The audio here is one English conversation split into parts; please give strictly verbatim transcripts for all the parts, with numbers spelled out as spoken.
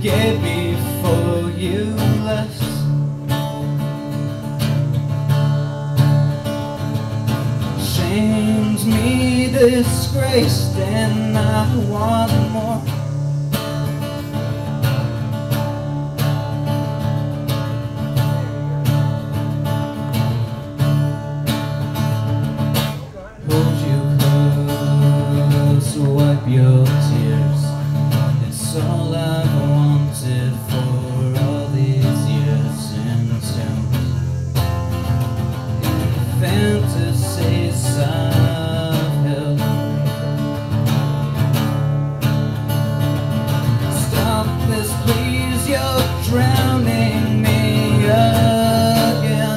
gave before you left. Shamed me, disgraced, and I want more. Hold you close, wipe your tears. It's all I've wanted for all these years. Entombed in fantasies I've held. Stop this, please, you're drowning me again.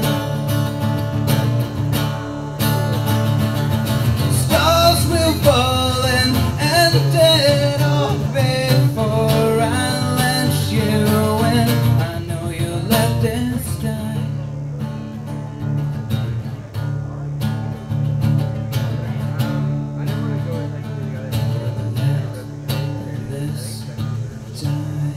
Stars will fall and end it all before I let you in. I know you let this die. Let this die.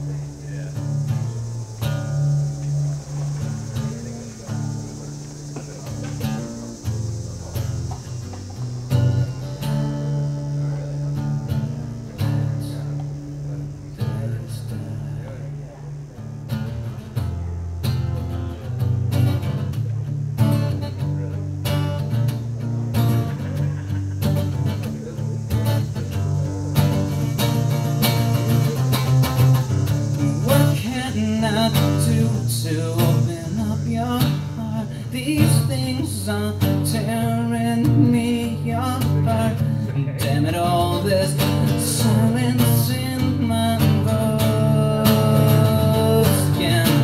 Not to, to open up your heart. These things are tearing me apart. Damn it all, this silence in my voice again.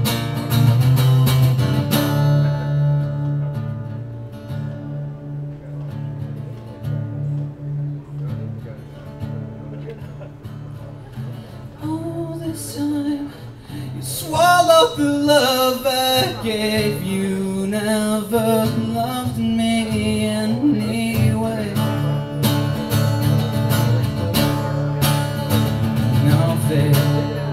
All this time you swallowed the love I gave you, never loved me anyway. No faith.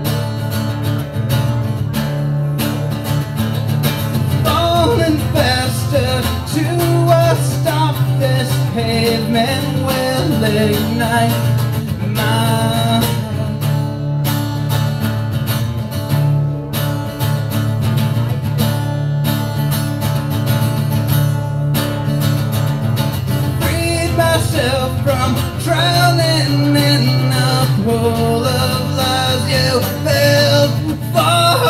Falling faster to a stop, this pavement will ignite my from drowning in a pool of lies you built for